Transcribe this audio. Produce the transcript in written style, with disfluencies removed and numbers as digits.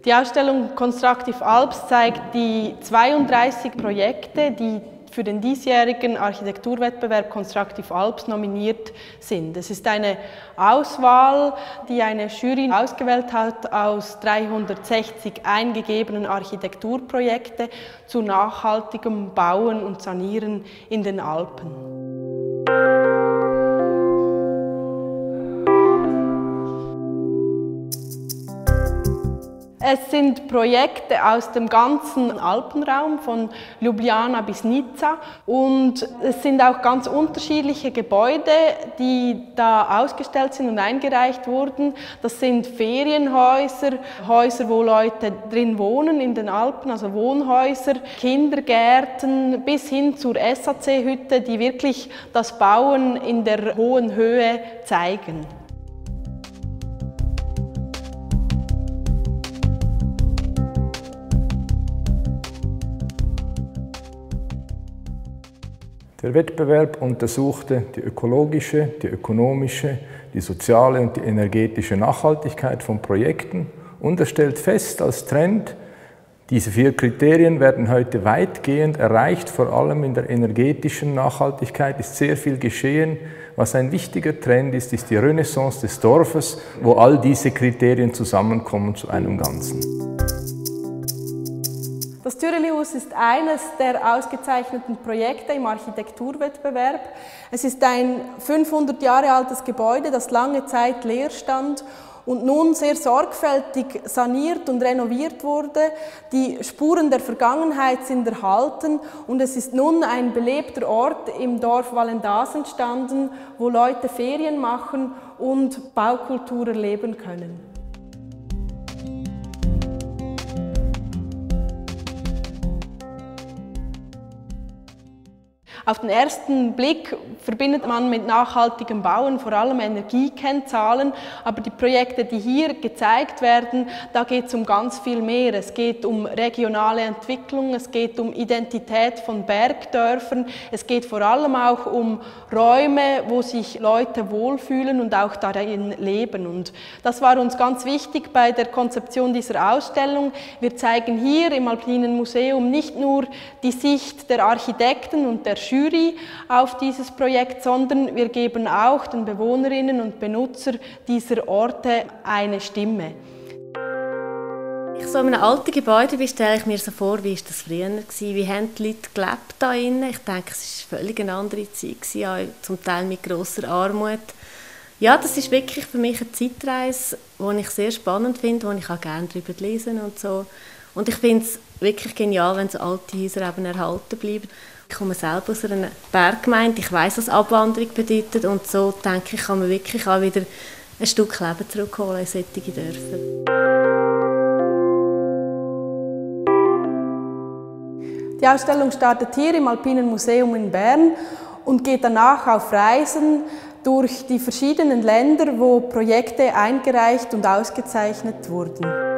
Die Ausstellung Constructive Alps zeigt die 32 Projekte, die für den diesjährigen Architekturwettbewerb Constructive Alps nominiert sind. Es ist eine Auswahl, die eine Jury ausgewählt hat aus 360 eingegebenen Architekturprojekten zu nachhaltigem Bauen und Sanieren in den Alpen. Es sind Projekte aus dem ganzen Alpenraum, von Ljubljana bis Nizza. Und es sind auch ganz unterschiedliche Gebäude, die da ausgestellt sind und eingereicht wurden. Das sind Ferienhäuser, Häuser, wo Leute drin wohnen in den Alpen, also Wohnhäuser, Kindergärten bis hin zur SAC-Hütte, die wirklich das Bauen in der hohen Höhe zeigen. Der Wettbewerb untersuchte die ökologische, die ökonomische, die soziale und die energetische Nachhaltigkeit von Projekten und er stellt fest als Trend, diese 4 Kriterien werden heute weitgehend erreicht, vor allem in der energetischen Nachhaltigkeit ist sehr viel geschehen. Was ein wichtiger Trend ist, ist die Renaissance des Dorfes, wo all diese Kriterien zusammenkommen zu einem Ganzen. Das Türelihaus ist eines der ausgezeichneten Projekte im Architekturwettbewerb. Es ist ein 500 Jahre altes Gebäude, das lange Zeit leer stand und nun sehr sorgfältig saniert und renoviert wurde. Die Spuren der Vergangenheit sind erhalten und es ist nun ein belebter Ort im Dorf Wallendas entstanden, wo Leute Ferien machen und Baukultur erleben können. Auf den ersten Blick verbindet man mit nachhaltigem Bauen vor allem Energiekennzahlen, aber die Projekte, die hier gezeigt werden, da geht es um ganz viel mehr. Es geht um regionale Entwicklung, es geht um Identität von Bergdörfern, es geht vor allem auch um Räume, wo sich Leute wohlfühlen und auch darin leben. Und das war uns ganz wichtig bei der Konzeption dieser Ausstellung. Wir zeigen hier im Alpinen Museum nicht nur die Sicht der Architekten und der Jury auf dieses Projekt, sondern wir geben auch den Bewohnerinnen und Benutzern dieser Orte eine Stimme. Wenn ich so in einem alten Gebäude bin, stelle ich mir so vor, wie war das früher war, wie haben die Leute gelebt da innen. Ich denke, es war völlig eine andere Zeit, zum Teil mit grosser Armut. Ja, das ist wirklich für mich eine Zeitreise, die ich sehr spannend finde, wo ich auch gerne darüber lesen und so. Und ich finde es wirklich genial, wenn so alte Häuser eben erhalten bleiben. Ich komme selber aus einer Berggemeinde, ich weiss, was Abwanderung bedeutet und so denke ich, kann man wirklich auch wieder ein Stück Leben zurückholen in solche Dörfer. Die Ausstellung startet hier im Alpinen Museum in Bern und geht danach auf Reisen durch die verschiedenen Länder, wo Projekte eingereicht und ausgezeichnet wurden.